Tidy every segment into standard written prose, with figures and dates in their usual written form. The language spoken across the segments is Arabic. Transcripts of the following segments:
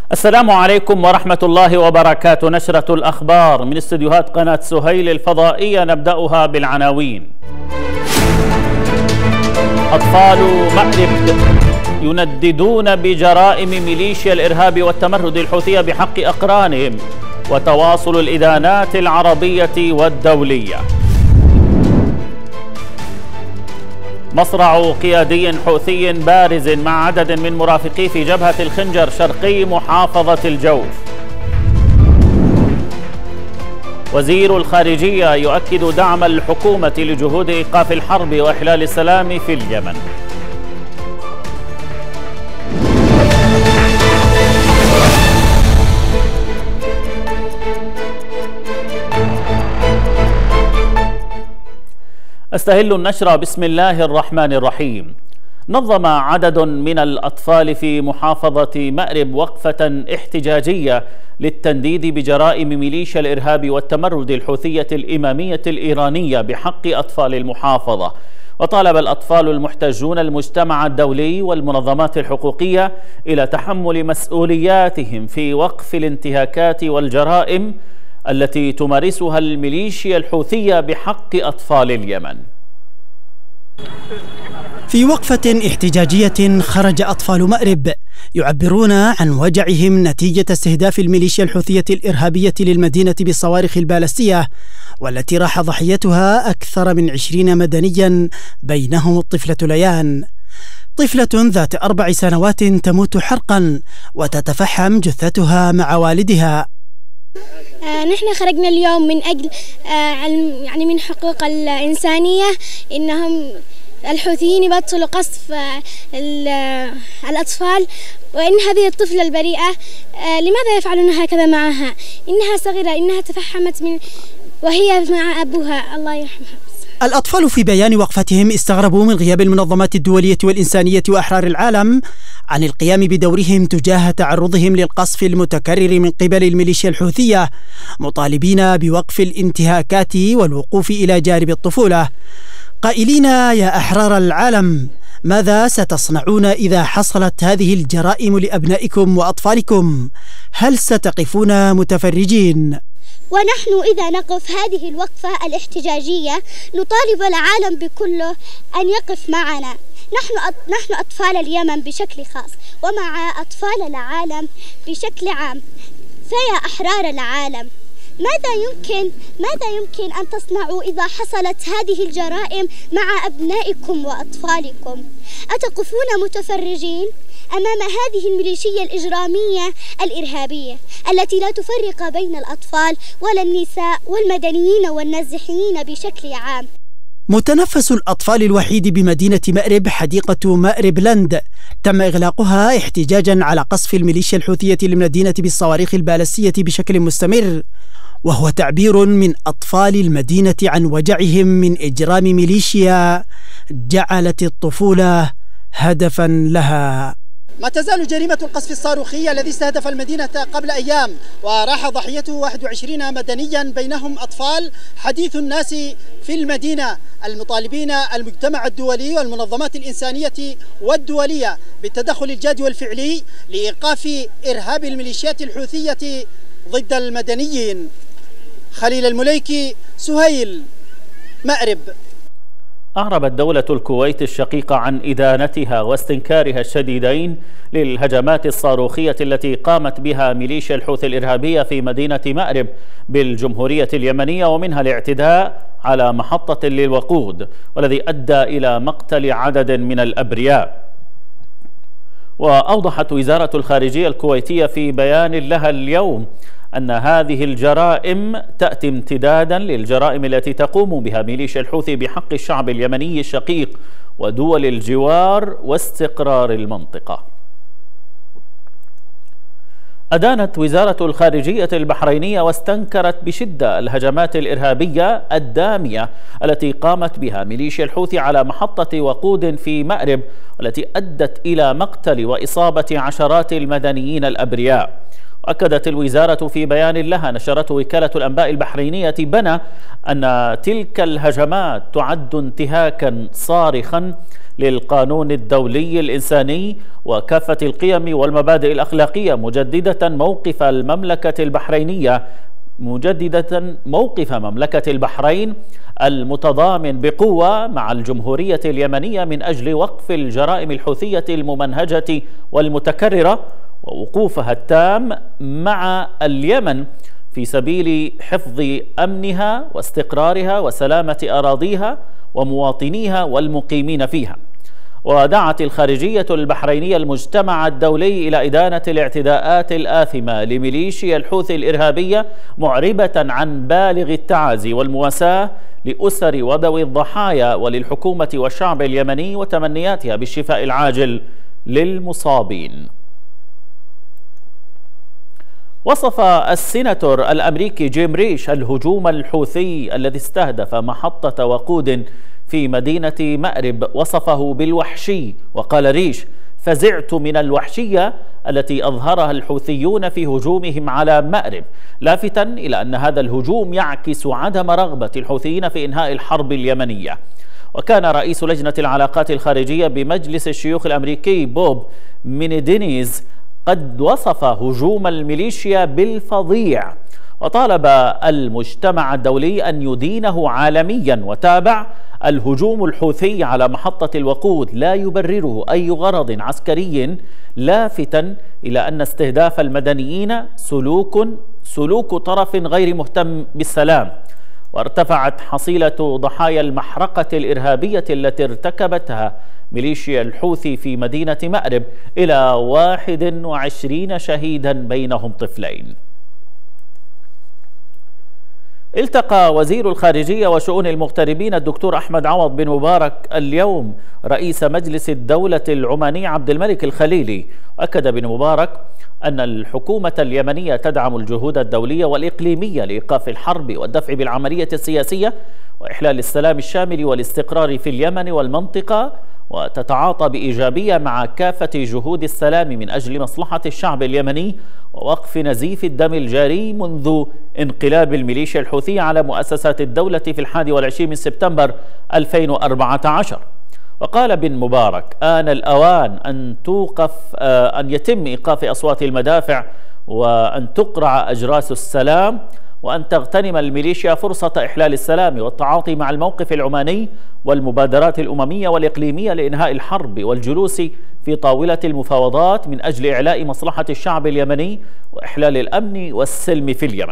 السلام عليكم ورحمة الله وبركاته. نشرة الأخبار من استديوهات قناة سهيل الفضائية، نبدأها بالعناوين. أطفال مأرب ينددون بجرائم ميليشيا الإرهاب والتمرد الحوثية بحق أقرانهم، وتواصل الإدانات العربية والدولية. مصرع قيادي حوثي بارز مع عدد من مرافقيه في جبهة الخنجر شرقي محافظة الجوف. وزير الخارجية يؤكد دعم الحكومة لجهود إيقاف الحرب وإحلال السلام في اليمن. أستهل النشرة بسم الله الرحمن الرحيم. نظم عدد من الأطفال في محافظة مأرب وقفة احتجاجية للتنديد بجرائم ميليشيا الإرهاب والتمرد الحوثية الإمامية الإيرانية بحق أطفال المحافظة. وطالب الأطفال المحتجون المجتمع الدولي والمنظمات الحقوقية إلى تحمل مسؤولياتهم في وقف الانتهاكات والجرائم التي تمارسها الميليشيا الحوثية بحق أطفال اليمن. في وقفة احتجاجية خرج أطفال مأرب يعبرون عن وجعهم نتيجة استهداف الميليشيا الحوثية الإرهابية للمدينة بالصواريخ البالستية، والتي راح ضحيتها أكثر من 20 مدنيا بينهم الطفلة ليان، طفلة ذات 4 سنوات تموت حرقا وتتفحم جثتها مع والدها. نحن خرجنا اليوم من أجل يعني من حقوق الإنسانية، إنهم الحوثيين يبطلوا قصف الأطفال، وإن هذه الطفلة البريئة لماذا يفعلون هكذا معها؟ إنها صغيرة، إنها تفحمت وهي مع أبوها، الله يرحمها. الأطفال في بيان وقفتهم استغربوا من غياب المنظمات الدولية والإنسانية وأحرار العالم عن القيام بدورهم تجاه تعرضهم للقصف المتكرر من قبل الميليشيا الحوثية، مطالبين بوقف الانتهاكات والوقوف إلى جانب الطفولة، قائلين: يا أحرار العالم، ماذا ستصنعون إذا حصلت هذه الجرائم لأبنائكم وأطفالكم؟ هل ستقفون متفرجين؟ ونحن إذا نقف هذه الوقفة الاحتجاجية نطالب العالم بكله أن يقف معنا. نحن أطفال اليمن بشكل خاص، ومع أطفال العالم بشكل عام. فيا أحرار العالم، ماذا يمكن أن تصنعوا إذا حصلت هذه الجرائم مع أبنائكم وأطفالكم؟ أتقفون متفرجين أمام هذه الميليشيا الإجرامية الإرهابية التي لا تفرق بين الأطفال ولا النساء والمدنيين والنازحين بشكل عام؟ متنفس الأطفال الوحيد بمدينة مأرب حديقة مأرب لاند تم إغلاقها احتجاجا على قصف الميليشيا الحوثية للمدينة بالصواريخ البالستية بشكل مستمر، وهو تعبير من أطفال المدينة عن وجعهم من إجرام ميليشيا جعلت الطفولة هدفا لها. ما تزال جريمة القصف الصاروخي الذي استهدف المدينة قبل أيام وراح ضحيته 21 مدنيا بينهم أطفال حديث الناس في المدينة، المطالبين المجتمع الدولي والمنظمات الإنسانية والدولية بالتدخل الجاد والفعلي لإيقاف إرهاب الميليشيات الحوثية ضد المدنيين. خليل المليكي، سهيل، مأرب. أعربت دولة الكويت الشقيقة عن إدانتها واستنكارها الشديدين للهجمات الصاروخية التي قامت بها ميليشيا الحوثي الإرهابية في مدينة مأرب بالجمهورية اليمنية، ومنها الاعتداء على محطة للوقود والذي أدى إلى مقتل عدد من الأبرياء. وأوضحت وزارة الخارجية الكويتية في بيان لها اليوم أن هذه الجرائم تأتي امتدادا للجرائم التي تقوم بها ميليشيا الحوثي بحق الشعب اليمني الشقيق ودول الجوار واستقرار المنطقة. أدانت وزارة الخارجية البحرينية واستنكرت بشدة الهجمات الإرهابية الدامية التي قامت بها ميليشيا الحوثي على محطة وقود في مأرب، والتي أدت إلى مقتل وإصابة عشرات المدنيين الأبرياء. أكدت الوزارة في بيان لها نشرته وكالة الأنباء البحرينية بنا أن تلك الهجمات تعد انتهاكا صارخا للقانون الدولي الإنساني وكافة القيم والمبادئ الأخلاقية، مجددة موقف مملكة البحرين المتضامن بقوة مع الجمهورية اليمنية من أجل وقف الجرائم الحوثية الممنهجة والمتكررة ووقوفها التام مع اليمن في سبيل حفظ أمنها واستقرارها وسلامة أراضيها ومواطنيها والمقيمين فيها. ودعت الخارجية البحرينية المجتمع الدولي إلى إدانة الاعتداءات الآثمة لميليشيا الحوثي الإرهابية، معربة عن بالغ التعازي والمواساة لأسر وذوي الضحايا وللحكومة والشعب اليمني وتمنياتها بالشفاء العاجل للمصابين. وصف السيناتور الأمريكي جيم ريش الهجوم الحوثي الذي استهدف محطة وقود في مدينة مأرب وصفه بالوحشي، وقال ريش: فزعت من الوحشية التي أظهرها الحوثيون في هجومهم على مأرب، لافتا إلى أن هذا الهجوم يعكس عدم رغبة الحوثيين في إنهاء الحرب اليمنية. وكان رئيس لجنة العلاقات الخارجية بمجلس الشيوخ الأمريكي بوب مينيدينيز قد وصف هجوم الميليشيا بالفظيع، وطالب المجتمع الدولي أن يدينه عالميا، وتابع: الهجوم الحوثي على محطة الوقود لا يبرره أي غرض عسكري، لافتا إلى أن استهداف المدنيين سلوك طرف غير مهتم بالسلام. وارتفعت حصيلة ضحايا المحرقة الإرهابية التي ارتكبتها ميليشيا الحوثي في مدينة مأرب إلى 21 شهيدا بينهم طفلين. التقى وزير الخارجية وشؤون المغتربين الدكتور أحمد عوض بن مبارك اليوم رئيس مجلس الدولة العماني عبد الملك الخليلي. أكد بن مبارك أن الحكومة اليمنية تدعم الجهود الدولية والإقليمية لإيقاف الحرب والدفع بالعملية السياسية وإحلال السلام الشامل والاستقرار في اليمن والمنطقة، وتتعاطى بإيجابية مع كافة جهود السلام من أجل مصلحة الشعب اليمني ووقف نزيف الدم الجاري منذ انقلاب الميليشيا الحوثية على مؤسسات الدولة في 21 من سبتمبر 2014. وقال بن مبارك: آن الأوان أن يتم إيقاف أصوات المدافع وأن تقرع أجراس السلام، وأن تغتنم الميليشيا فرصة إحلال السلام والتعاطي مع الموقف العماني والمبادرات الأممية والإقليمية لإنهاء الحرب والجلوس في طاولة المفاوضات من أجل إعلاء مصلحة الشعب اليمني وإحلال الأمن والسلم في اليمن.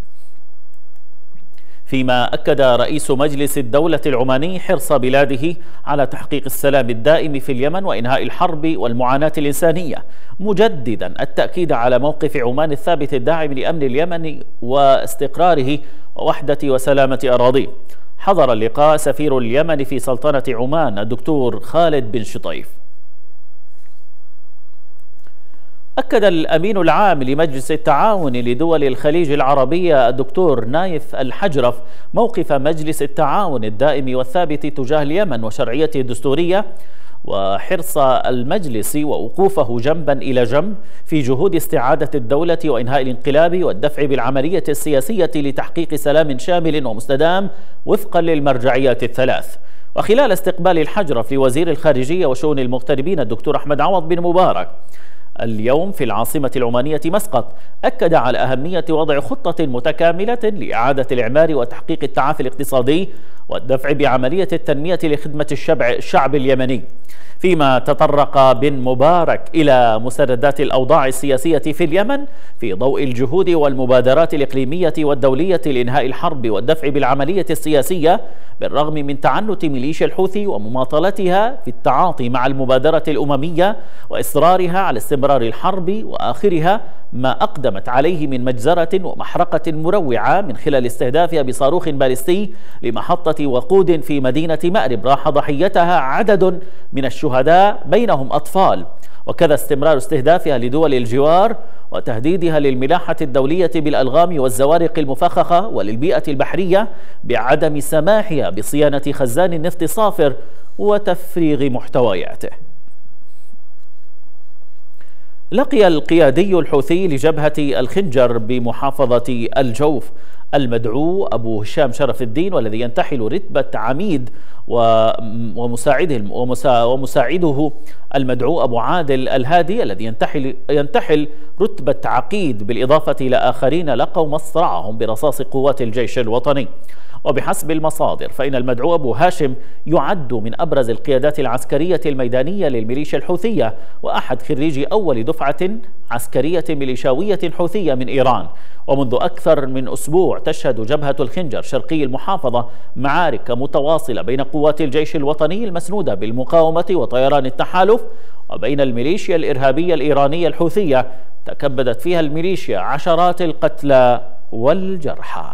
فيما أكد رئيس مجلس الدولة العماني حرص بلاده على تحقيق السلام الدائم في اليمن وإنهاء الحرب والمعاناة الإنسانية، مجددا التأكيد على موقف عمان الثابت الداعم لأمن اليمن واستقراره ووحدة وسلامة أراضيه. حضر اللقاء سفير اليمن في سلطنة عمان الدكتور خالد بن شطيف. أكد الأمين العام لمجلس التعاون لدول الخليج العربية الدكتور نايف الحجرف موقف مجلس التعاون الدائم والثابت تجاه اليمن وشرعيته الدستورية، وحرص المجلس ووقوفه جنبا إلى جنب في جهود استعادة الدولة وإنهاء الانقلاب والدفع بالعملية السياسية لتحقيق سلام شامل ومستدام وفقا للمرجعيات الثلاث. وخلال استقبال الحجرف لوزير الخارجية وشؤون المغتربين الدكتور أحمد عوض بن مبارك اليوم في العاصمة العمانية مسقط، أكد على أهمية وضع خطة متكاملة لإعادة الإعمار وتحقيق التعافي الاقتصادي والدفع بعملية التنمية لخدمة الشعب اليمني. فيما تطرق بن مبارك إلى مسردات الأوضاع السياسية في اليمن في ضوء الجهود والمبادرات الإقليمية والدولية لإنهاء الحرب والدفع بالعملية السياسية بالرغم من تعنت ميليشيا الحوثي ومماطلتها في التعاطي مع المبادرة الأممية وإصرارها على استمرار الحرب وآخرها ما أقدمت عليه من مجزرة ومحرقة مروعة من خلال استهدافها بصاروخ باليستي لمحطة وقود في مدينة مأرب راح ضحيتها عدد من الشهداء بينهم أطفال، وكذا استمرار استهدافها لدول الجوار وتهديدها للملاحة الدولية بالألغام والزوارق المفخخة وللبيئة البحرية بعدم سماحها بصيانة خزان النفط صافر وتفريغ محتوياته. لقي القيادي الحوثي لجبهة الخنجر بمحافظة الجوف المدعو أبو هشام شرف الدين، والذي ينتحل رتبة عميد، ومساعده المدعو أبو عادل الهادي الذي ينتحل رتبة عقيد، بالإضافة إلى آخرين لقوا مصرعهم برصاص قوات الجيش الوطني. وبحسب المصادر فإن المدعو أبو هاشم يعد من أبرز القيادات العسكرية الميدانية للميليشيا الحوثية، وأحد خريجي أول دفعة عسكرية ميليشاوية حوثية من إيران. ومنذ أكثر من أسبوع تشهد جبهة الخنجر شرقي المحافظة معارك متواصلة بين قوات الجيش الوطني المسنودة بالمقاومة وطيران التحالف وبين الميليشيا الإرهابية الإيرانية الحوثية، تكبدت فيها الميليشيا عشرات القتلى والجرحى.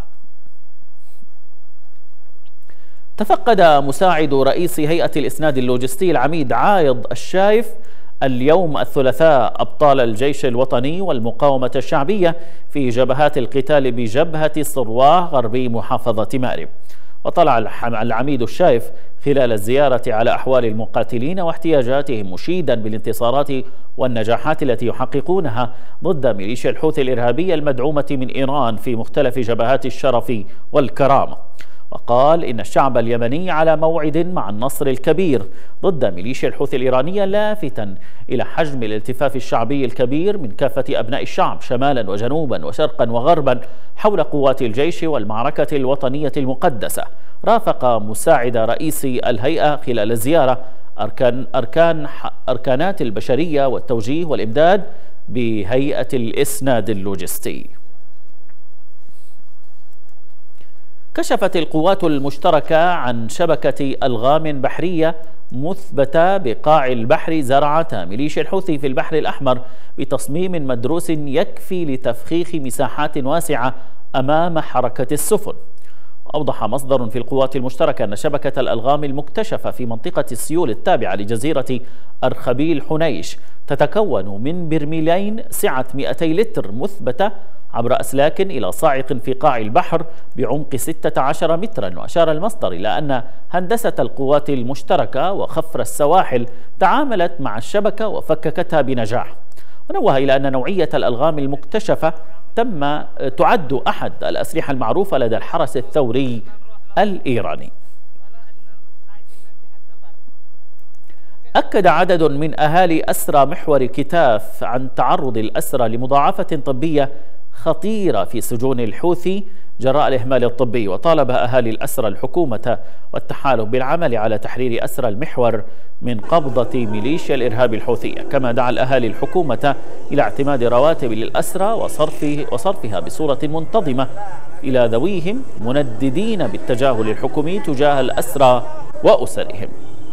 تفقد مساعد رئيس هيئة الإسناد اللوجستي العميد عايض الشايف اليوم الثلاثاء أبطال الجيش الوطني والمقاومة الشعبية في جبهات القتال بجبهة صرواه غربي محافظة مأرب. وطلع العميد الشايف خلال الزيارة على أحوال المقاتلين واحتياجاتهم، مشيدا بالانتصارات والنجاحات التي يحققونها ضد ميليشيا الحوثي الإرهابية المدعومة من إيران في مختلف جبهات الشرف والكرامة. وقال إن الشعب اليمني على موعد مع النصر الكبير ضد ميليشيا الحوثي الإيرانية، لافتا إلى حجم الالتفاف الشعبي الكبير من كافة أبناء الشعب شمالا وجنوبا وشرقا وغربا حول قوات الجيش والمعركة الوطنية المقدسة. رافق مساعد رئيس الهيئة خلال الزيارة أركانات البشرية والتوجيه والإمداد بهيئة الإسناد اللوجستي. كشفت القوات المشتركة عن شبكة ألغام بحرية مثبتة بقاع البحر زرعة ميليشيا الحوثي في البحر الأحمر بتصميم مدروس يكفي لتفخيخ مساحات واسعة أمام حركة السفن. أوضح مصدر في القوات المشتركة أن شبكة الألغام المكتشفة في منطقة السيول التابعة لجزيرة أرخبيل حنيش تتكون من برميلين سعة 200 لتر مثبتة عبر أسلاك إلى صاعق في قاع البحر بعمق 16 مترا. وأشار المصدر إلى أن هندسة القوات المشتركة وخفر السواحل تعاملت مع الشبكة وفككتها بنجاح. ونوه إلى أن نوعية الألغام المكتشفة تعد أحد الأسلحة المعروفة لدى الحرس الثوري الإيراني. أكد عدد من أهالي أسرى محور كتاف عن تعرض الأسرى لمضاعفة طبية خطيرة في سجون الحوثي جراء الإهمال الطبي. وطالب أهالي الأسرى الحكومة والتحالف بالعمل على تحرير أسرى المحور من قبضة ميليشيا الإرهاب الحوثية. كما دعا الأهالي الحكومة إلى اعتماد رواتب للأسرى وصرفها بصورة منتظمة إلى ذويهم، منددين بالتجاهل الحكومي تجاه الأسرى وأسرهم.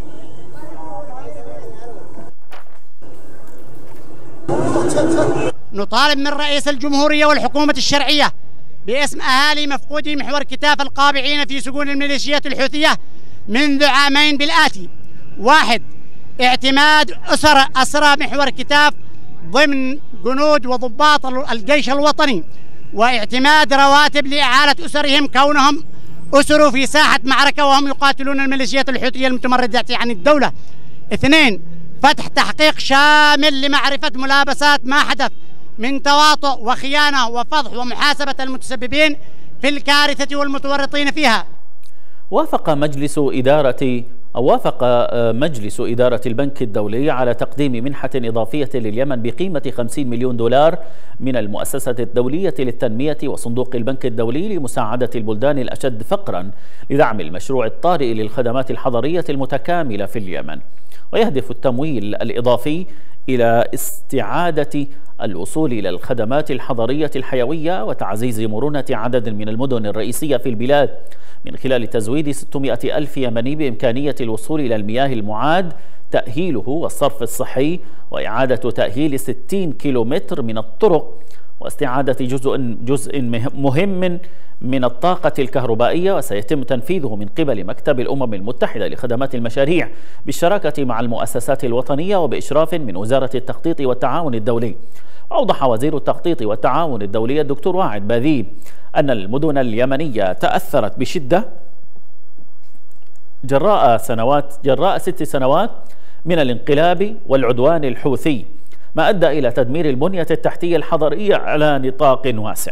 نطالب من رئيس الجمهورية والحكومة الشرعية باسم أهالي مفقودي محور كتاف القابعين في سجون الميليشيات الحوثية منذ عامين بالآتي: 1. اعتماد أسرى محور كتاف ضمن جنود وضباط الجيش الوطني، واعتماد رواتب لإعالة أسرهم كونهم أسروا في ساحة معركة وهم يقاتلون الميليشيات الحوثية المتمردة عن الدولة. 2. فتح تحقيق شامل لمعرفة ملابسات ما حدث من تواطؤ وخيانة وفضح ومحاسبة المتسببين في الكارثة والمتورطين فيها. وافق مجلس إدارة البنك الدولي على تقديم منحة إضافية لليمن بقيمة 50 مليون دولار من المؤسسة الدولية للتنمية وصندوق البنك الدولي لمساعدة البلدان الأشد فقرا لدعم المشروع الطارئ للخدمات الحضرية المتكاملة في اليمن. ويهدف التمويل الإضافي إلى استعادة الوصول إلى الخدمات الحضرية الحيوية وتعزيز مرونة عدد من المدن الرئيسية في البلاد من خلال تزويد 600 ألف يمني بإمكانية الوصول إلى المياه المعاد، تأهيله والصرف الصحي، وإعادة تأهيل 60 كيلومتر من الطرق، واستعادة جزء مهم من الطاقة الكهربائية. وسيتم تنفيذه من قبل مكتب الأمم المتحدة لخدمات المشاريع بالشراكة مع المؤسسات الوطنية وبإشراف من وزارة التخطيط والتعاون الدولي. أوضح وزير التخطيط والتعاون الدولي الدكتور واعد باذيب أن المدن اليمنية تأثرت بشدة جراء 6 سنوات من الانقلاب والعدوان الحوثي، ما أدى إلى تدمير البنية التحتية الحضرية على نطاق واسع.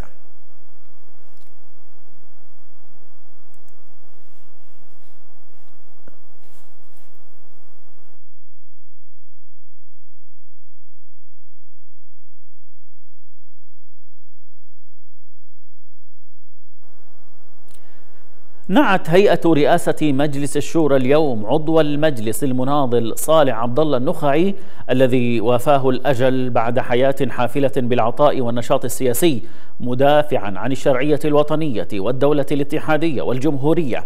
نعت هيئة رئاسة مجلس الشورى اليوم عضو المجلس المناضل صالح عبد الله النخعي الذي وافاه الأجل بعد حياة حافلة بالعطاء والنشاط السياسي، مدافعا عن الشرعية الوطنية والدولة الاتحادية والجمهورية،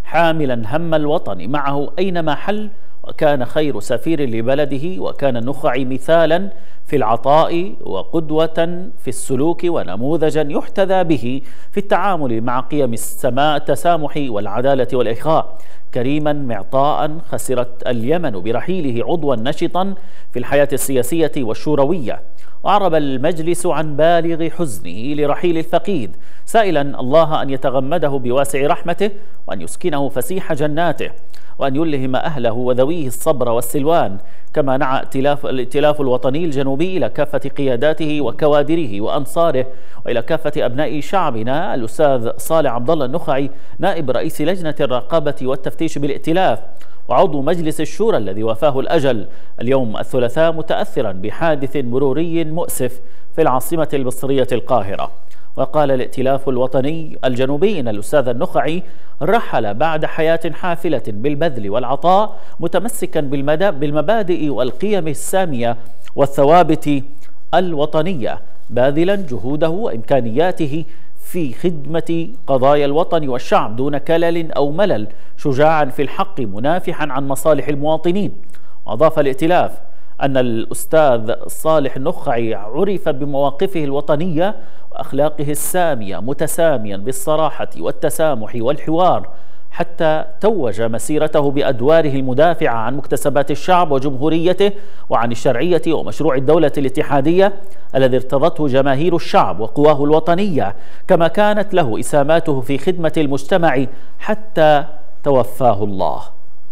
حاملا هم الوطن معه أينما حل، وكان خير سفير لبلده. وكان النخعي مثالا في العطاء وقدوة في السلوك ونموذجا يحتذى به في التعامل مع قيم التسامح والعدالة والإخاء. كريما معطاء خسرت اليمن برحيله عضوا نشطا في الحياة السياسية والشوروية. وعرب المجلس عن بالغ حزنه لرحيل الفقيد، سائلا الله أن يتغمده بواسع رحمته وأن يسكنه فسيح جناته وأن يلهم أهله وذويه الصبر والسلوان. كما نعى الائتلاف الوطني الجنوبي إلى كافة قياداته وكوادره وأنصاره وإلى كافة أبناء شعبنا الأستاذ صالح عبد الله النخعي نائب رئيس لجنة الرقابة والتفتيش بالائتلاف وعضو مجلس الشورى الذي وافاه الأجل اليوم الثلاثاء، متأثرا بحادث مروري مؤسف في العاصمة المصرية القاهرة. وقال الائتلاف الوطني الجنوبي إن الأستاذ النخعي رحل بعد حياة حافلة بالبذل والعطاء، متمسكا بالمبادئ والقيم السامية والثوابت الوطنية، باذلا جهوده وإمكانياته في خدمة قضايا الوطن والشعب دون كلل أو ملل، شجاعا في الحق منافحا عن مصالح المواطنين. وأضاف الائتلاف أن الأستاذ صالح النخعي عرف بمواقفه الوطنية وأخلاقه السامية، متساميا بالصراحة والتسامح والحوار، حتى توج مسيرته بأدواره المدافعة عن مكتسبات الشعب وجمهوريته وعن الشرعية ومشروع الدولة الاتحادية الذي ارتضته جماهير الشعب وقواه الوطنية، كما كانت له إسهاماته في خدمة المجتمع حتى توفاه الله.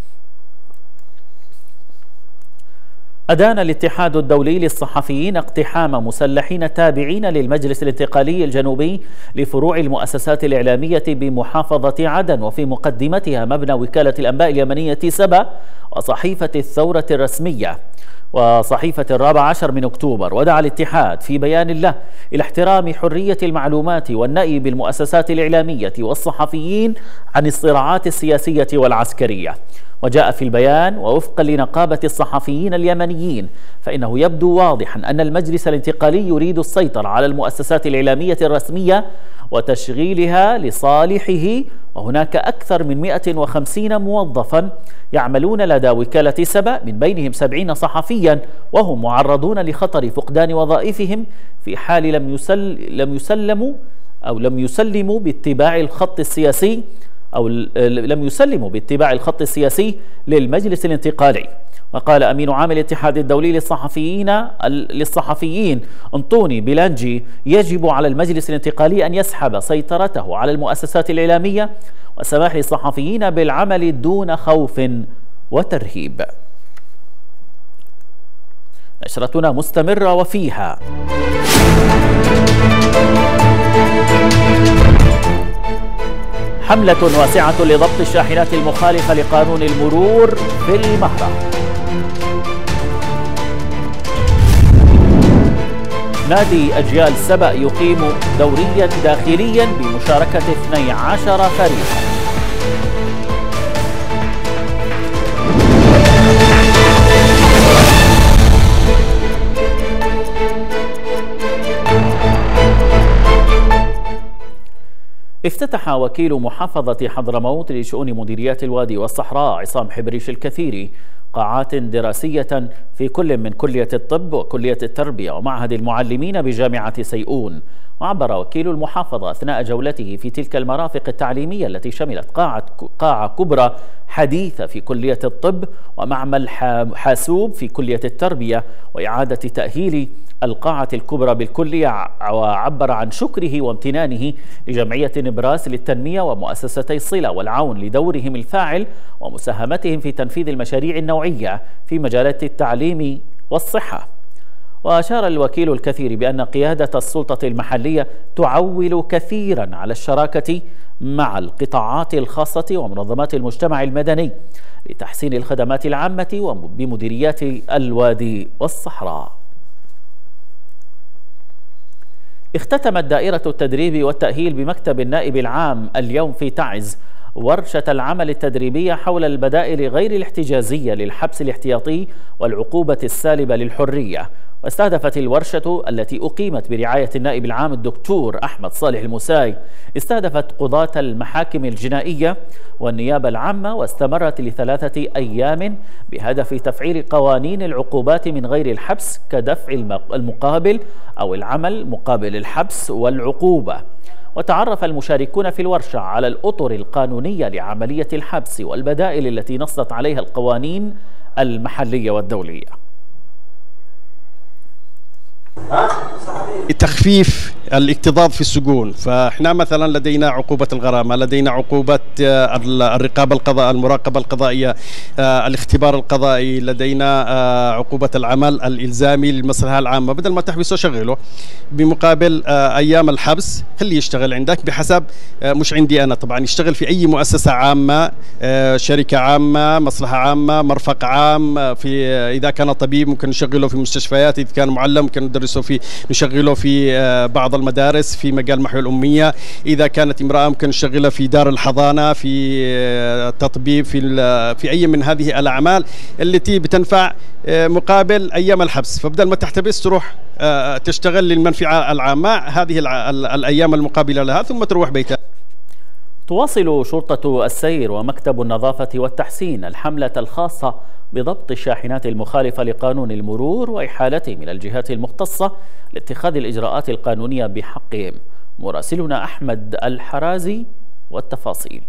أدان الاتحاد الدولي للصحفيين اقتحام مسلحين تابعين للمجلس الانتقالي الجنوبي لفروع المؤسسات الإعلامية بمحافظة عدن، وفي مقدمتها مبنى وكالة الأنباء اليمنية سبا وصحيفة الثورة الرسمية وصحيفة 14 من أكتوبر. ودعا الاتحاد في بيان له إلى احترام حرية المعلومات والنأي بالمؤسسات الإعلامية والصحفيين عن الصراعات السياسية والعسكرية. وجاء في البيان: ووفقا لنقابة الصحفيين اليمنيين فإنه يبدو واضحا أن المجلس الانتقالي يريد السيطرة على المؤسسات الإعلامية الرسمية وتشغيلها لصالحه، وهناك أكثر من 150 موظفا يعملون لدى وكالة سبا، من بينهم 70 صحفيا، وهم معرضون لخطر فقدان وظائفهم في حال لم يسلموا باتباع الخط السياسي للمجلس الانتقالي. وقال أمين عام الاتحاد الدولي للصحفيين أنطوني بلانجي: يجب على المجلس الانتقالي أن يسحب سيطرته على المؤسسات الإعلامية وسماح للصحفيين بالعمل دون خوف وترهيب. نشرتنا مستمرة وفيها حملة واسعة لضبط الشاحنات المخالفة لقانون المرور في المهرة. نادي أجيال سبأ يقيم دوريا داخليا بمشاركة 12 فريقا. افتتح وكيل محافظة حضرموت لشؤون مديريات الوادي والصحراء عصام حبريش الكثيري قاعات دراسية في كل من كلية الطب وكلية التربية ومعهد المعلمين بجامعة سيئون. وعبر وكيل المحافظة أثناء جولته في تلك المرافق التعليمية التي شملت قاعة كبرى حديثة في كلية الطب ومعمل حاسوب في كلية التربية وإعادة تأهيل القاعة الكبرى بالكلية، وعبر عن شكره وامتنانه لجمعية نبراس للتنمية ومؤسستي صلة والعون لدورهم الفاعل ومساهمتهم في تنفيذ المشاريع النوعية في مجالات التعليم والصحة. وأشار الوكيل الكثير بأن قيادة السلطة المحلية تعول كثيرا على الشراكة مع القطاعات الخاصة ومنظمات المجتمع المدني لتحسين الخدمات العامة بمديريات الوادي والصحراء. اختتمت دائرة التدريب والتأهيل بمكتب النائب العام اليوم في تعز ورشة العمل التدريبية حول البدائل غير الاحتجازية للحبس الاحتياطي والعقوبة السالبة للحرية. واستهدفت الورشة التي أقيمت برعاية النائب العام الدكتور أحمد صالح المساي استهدفت قضاة المحاكم الجنائية والنيابة العامة، واستمرت ل3 أيام بهدف تفعيل قوانين العقوبات من غير الحبس كدفع المقابل أو العمل مقابل الحبس والعقوبة. وتعرف المشاركون في الورشة على الأطر القانونية لعملية الحبس والبدائل التي نصت عليها القوانين المحلية والدولية. تخفيف الاكتظاظ في السجون، فاحنا مثلا لدينا عقوبة الغرامة، لدينا عقوبة الرقابة القضاء المراقبة القضائية، الاختبار القضائي، لدينا عقوبة العمل الإلزامي للمصلحة العامة. بدل ما تحبسه شغله بمقابل أيام الحبس خليه يشتغل عندك بحسب، مش عندي أنا طبعا، يشتغل في أي مؤسسة عامة، شركة عامة، مصلحة عامة، مرفق عام، في إذا كان طبيب ممكن نشغله في مستشفيات، إذا كان معلم ممكن ندرسه في نشغله في بعض المدارس في مجال محو الأمية، إذا كانت امرأة ممكن نشغلها في دار الحضانة، في تطبيب، في أي من هذه الأعمال التي بتنفع مقابل أيام الحبس. فبدل ما تحتبس تروح تشتغل للمنفعة العامة هذه الأيام المقابلة لها ثم تروح بيتها. تواصل شرطة السير ومكتب النظافة والتحسين الحملة الخاصة بضبط الشاحنات المخالفة لقانون المرور وإحالته من الجهات المختصة لاتخاذ الإجراءات القانونية بحقهم. مراسلنا أحمد الحرازي والتفاصيل.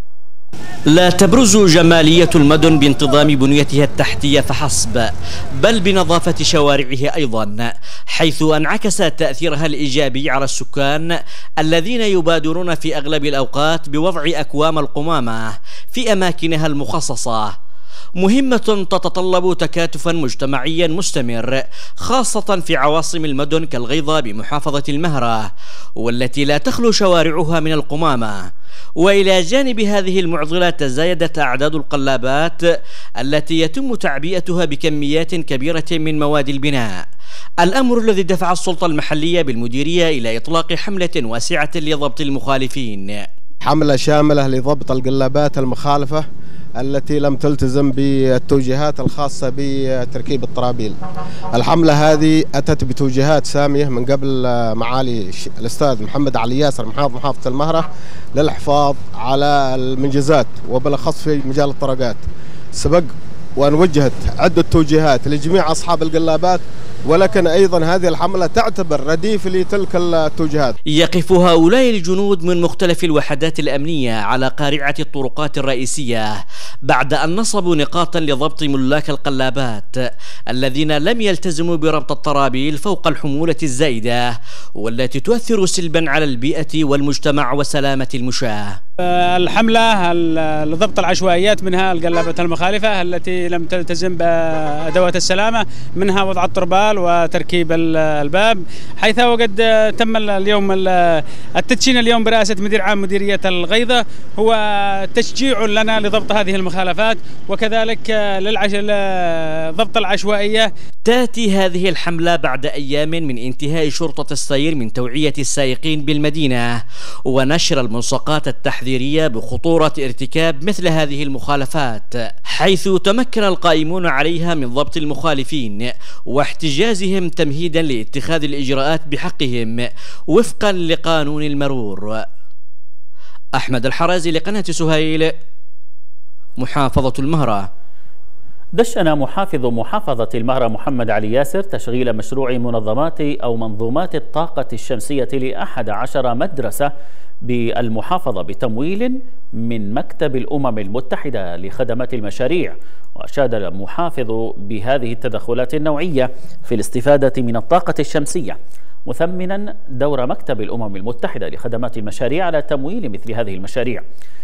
لا تبرز جمالية المدن بانتظام بنيتها التحتية فحسب، بل بنظافة شوارعها أيضا، حيث انعكس تأثيرها الإيجابي على السكان الذين يبادرون في أغلب الأوقات بوضع أكوام القمامة في أماكنها المخصصة، مهمة تتطلب تكاتفا مجتمعيا مستمر، خاصة في عواصم المدن كالغيضة بمحافظة المهرة، والتي لا تخلو شوارعها من القمامة. وإلى جانب هذه المعضلة تزايدت أعداد القلابات التي يتم تعبئتها بكميات كبيرة من مواد البناء، الأمر الذي دفع السلطة المحلية بالمديرية إلى إطلاق حملة واسعة لضبط المخالفين. حملة شاملة لضبط القلابات المخالفة التي لم تلتزم بالتوجيهات الخاصة بتركيب الطرابيل. الحملة هذه أتت بتوجيهات سامية من قبل معالي الأستاذ محمد علي ياسر محافظة المهرة للحفاظ على المنجزات وبالأخص في مجال الطرقات. سبق وأن وجهت عدة توجيهات لجميع أصحاب القلابات، ولكن أيضا هذه الحملة تعتبر رديف لتلك التوجيهات. يقف هؤلاء الجنود من مختلف الوحدات الأمنية على قارعة الطرقات الرئيسية بعد أن نصبوا نقاطا لضبط ملاك القلابات الذين لم يلتزموا بربط الطرابيل فوق الحمولة الزائدة والتي تؤثر سلبا على البيئة والمجتمع وسلامة المشاة. الحملة لضبط العشوائيات، منها القلابات المخالفة التي لم تلتزم بأدوات السلامة، منها وضع الطربال وتركيب الباب، حيث وقد تم اليوم التدشين اليوم برئاسة مدير عام مديرية الغيضة، هو تشجيع لنا لضبط هذه المخالفات وكذلك ضبط العشوائية. تأتي هذه الحملة بعد أيام من انتهاء شرطة السير من توعية السائقين بالمدينة ونشر الملصقات التحذيرية بخطورة ارتكاب مثل هذه المخالفات، حيث تمكن القائمون عليها من ضبط المخالفين واحتجازهم تمهيدا لاتخاذ الإجراءات بحقهم وفقا لقانون المرور. أحمد الحرازي لقناة سهيل، محافظة المهرة. دشن محافظ محافظة المهرة محمد علي ياسر تشغيل مشروع منظومات الطاقة الشمسية ل11 مدرسة بالمحافظة بتمويل من مكتب الأمم المتحدة لخدمات المشاريع. وأشاد المحافظ بهذه التدخلات النوعية في الاستفادة من الطاقة الشمسية، مثمنا دور مكتب الأمم المتحدة لخدمات المشاريع على تمويل مثل هذه المشاريع.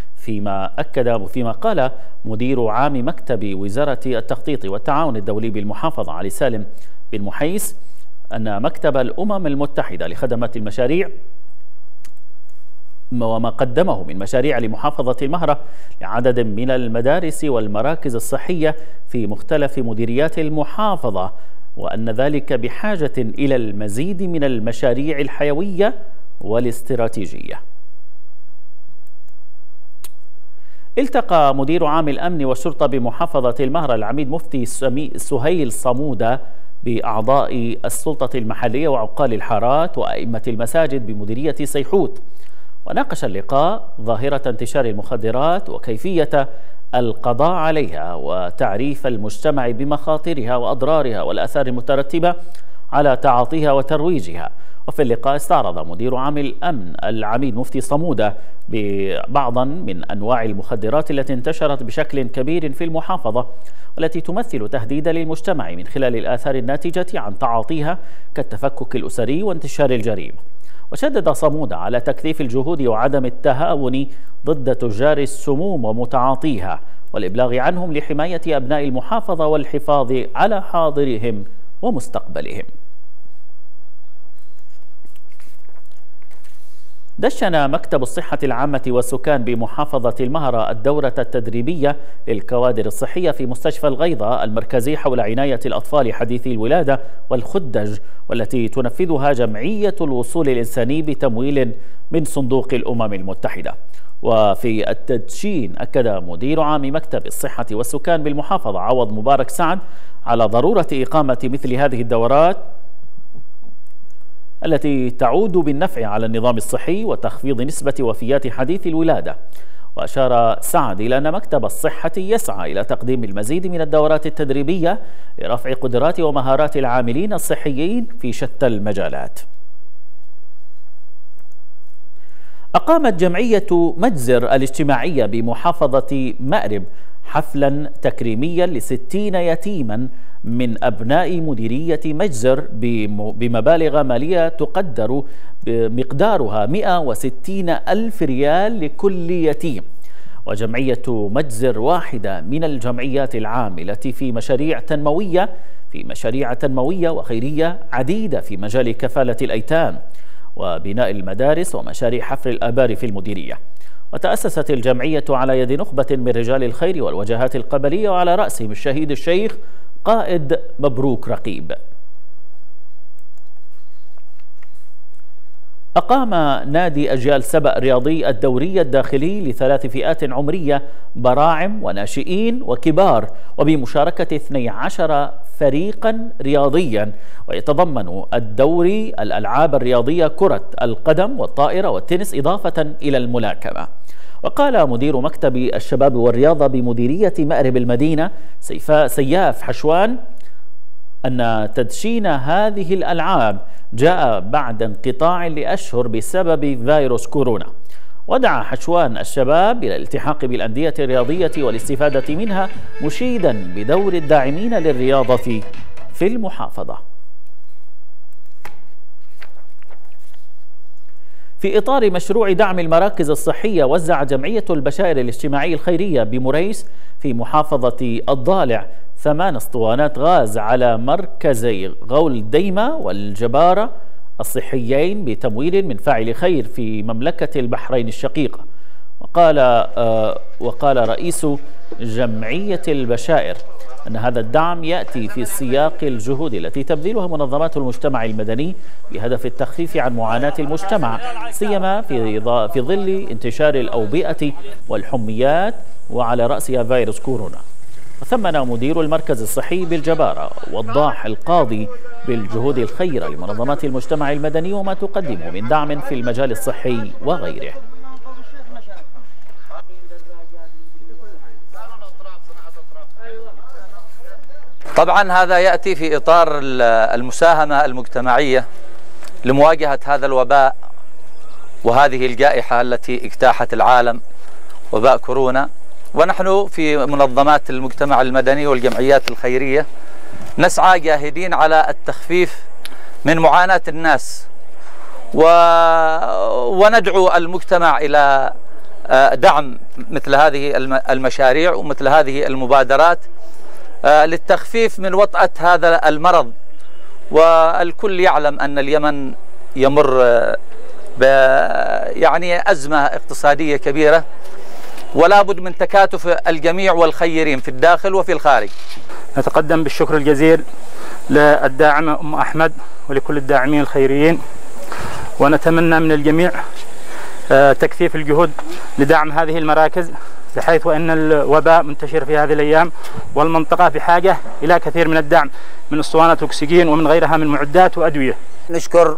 فيما قال مدير عام مكتب وزارة التخطيط والتعاون الدولي بالمحافظة علي سالم بن محيس أن مكتب الأمم المتحدة لخدمات المشاريع وما قدمه من مشاريع لمحافظة المهرة لعدد من المدارس والمراكز الصحية في مختلف مديريات المحافظة، وأن ذلك بحاجة إلى المزيد من المشاريع الحيوية والاستراتيجية. التقى مدير عام الأمن والشرطة بمحافظة المهرة العميد مفتي سهيل صمودة بأعضاء السلطة المحلية وعقال الحارات وأئمة المساجد بمديرية سيحوت، وناقش اللقاء ظاهرة انتشار المخدرات وكيفية القضاء عليها وتعريف المجتمع بمخاطرها وأضرارها والآثار المترتبة على تعاطيها وترويجها. وفي اللقاء استعرض مدير عام الأمن العميد مفتي صمودة بعضا من أنواع المخدرات التي انتشرت بشكل كبير في المحافظة والتي تمثل تهديدا للمجتمع من خلال الآثار الناتجة عن تعاطيها كالتفكك الأسري وانتشار الجريمة. وشدد صمودة على تكثيف الجهود وعدم التهاون ضد تجار السموم ومتعاطيها والإبلاغ عنهم لحماية أبناء المحافظة والحفاظ على حاضرهم ومستقبلهم. دشن مكتب الصحة العامة والسكان بمحافظة المهرة الدورة التدريبية للكوادر الصحية في مستشفى الغيضة المركزي حول عناية الأطفال حديثي الولادة والخدج، والتي تنفذها جمعية الوصول الإنساني بتمويل من صندوق الأمم المتحدة. وفي التدشين أكد مدير عام مكتب الصحة والسكان بالمحافظة عوض مبارك سعد على ضرورة إقامة مثل هذه الدورات التي تعود بالنفع على النظام الصحي وتخفيض نسبة وفيات حديث الولادة. وأشار سعد إلى أن مكتب الصحة يسعى إلى تقديم المزيد من الدورات التدريبية لرفع قدرات ومهارات العاملين الصحيين في شتى المجالات. أقامت جمعية مجزر الاجتماعية بمحافظة مأرب حفلا تكريميا ل60 يتيما من أبناء مديرية مجزر بمبالغ مالية تقدر بمقدارها 160,000 ريال لكل يتيم. وجمعية مجزر واحدة من الجمعيات العاملة في مشاريع تنموية وخيرية عديدة في مجال كفالة الأيتام وبناء المدارس ومشاريع حفر الآبار في المديرية. وتأسست الجمعية على يد نخبة من رجال الخير والوجهات القبلية وعلى رأسهم الشهيد الشيخ قائد مبروك رقيب. أقام نادي أجيال سبأ الرياضي الدوري الداخلي ل3 فئات عمرية براعم وناشئين وكبار وبمشاركة 12 فريقا رياضيا، ويتضمن الدوري الألعاب الرياضية كرة القدم والطائرة والتنس إضافة إلى الملاكمة. وقال مدير مكتب الشباب والرياضة بمديرية مأرب المدينة سياف حشوان أن تدشين هذه الألعاب جاء بعد انقطاع لأشهر بسبب فيروس كورونا. ودعا حشوان الشباب إلى الالتحاق بالأندية الرياضية والاستفادة منها، مشيدا بدور الداعمين للرياضة في المحافظة. في إطار مشروع دعم المراكز الصحية، وزع جمعية البشائر الاجتماعي الخيرية بمريس في محافظة الضالع 8 اسطوانات غاز على مركزي غول ديمة والجبارة الصحيين بتمويل من فاعل خير في مملكة البحرين الشقيقة. وقال رئيس جمعية البشائر أن هذا الدعم يأتي في سياق الجهود التي تبذلها منظمات المجتمع المدني بهدف التخفيف عن معاناة المجتمع، سيما في ظل انتشار الأوبئة والحميات وعلى رأسها فيروس كورونا. وثمن مدير المركز الصحي بالجبارة وضاح القاضي بالجهود الخيرة لمنظمات المجتمع المدني وما تقدمه من دعم في المجال الصحي وغيره. طبعا هذا يأتي في إطار المساهمة المجتمعية لمواجهة هذا الوباء وهذه الجائحة التي اجتاحت العالم، وباء كورونا. ونحن في منظمات المجتمع المدني والجمعيات الخيرية نسعى جاهدين على التخفيف من معاناة الناس، وندعو المجتمع إلى دعم مثل هذه المشاريع ومثل هذه المبادرات للتخفيف من وطأة هذا المرض والكل يعلم أن اليمن يمر يعني أزمة اقتصادية كبيرة، ولا بد من تكاتف الجميع والخيرين في الداخل وفي الخارج. نتقدم بالشكر الجزيل للداعمة أم أحمد ولكل الداعمين الخيريين، ونتمنى من الجميع تكثيف الجهود لدعم هذه المراكز، بحيث أن الوباء منتشر في هذه الأيام، والمنطقة بحاجة إلى كثير من الدعم من اسطوانات أكسجين ومن غيرها من معدات وأدوية. نشكر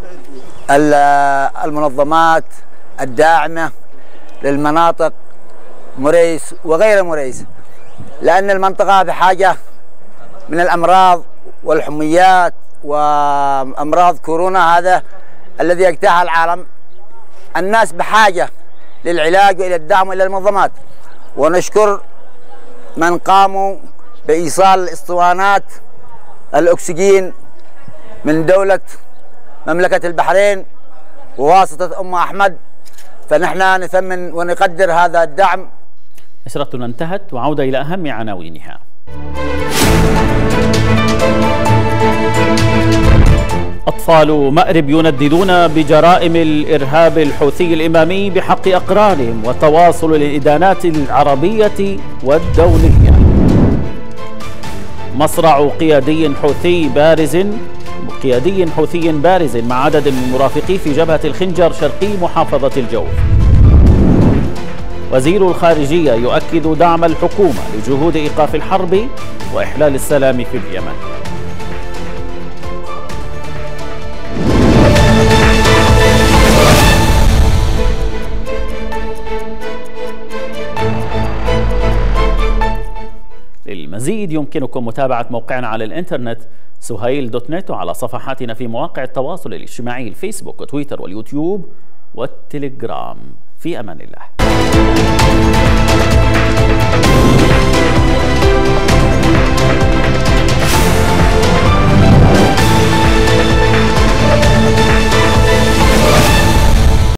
المنظمات الداعمة للمناطق مريس وغير مريس، لأن المنطقة بحاجة من الأمراض والحميات وأمراض كورونا هذا الذي يجتاح العالم. الناس بحاجة للعلاج وإلى الدعم وإلى المنظمات، ونشكر من قاموا بإيصال اسطوانات الأكسجين من دولة مملكة البحرين وواسطة أم أحمد، فنحن نثمن ونقدر هذا الدعم. نشرتنا انتهت، وعودة إلى أهم عناوينها. أطفال مأرب ينددون بجرائم الإرهاب الحوثي الإمامي بحق أقرانهم وتواصل الإدانات العربية والدولية. مصرع قيادي حوثي بارز مع عدد من مرافقيه في جبهة الخنجر شرقي محافظة الجوف. وزير الخارجية يؤكد دعم الحكومة لجهود إيقاف الحرب وإحلال السلام في اليمن. للمزيد يمكنكم متابعة موقعنا على الإنترنت سهيل.net، وعلى صفحاتنا في مواقع التواصل الاجتماعي الفيسبوك وتويتر واليوتيوب والتليجرام. في أمان الله.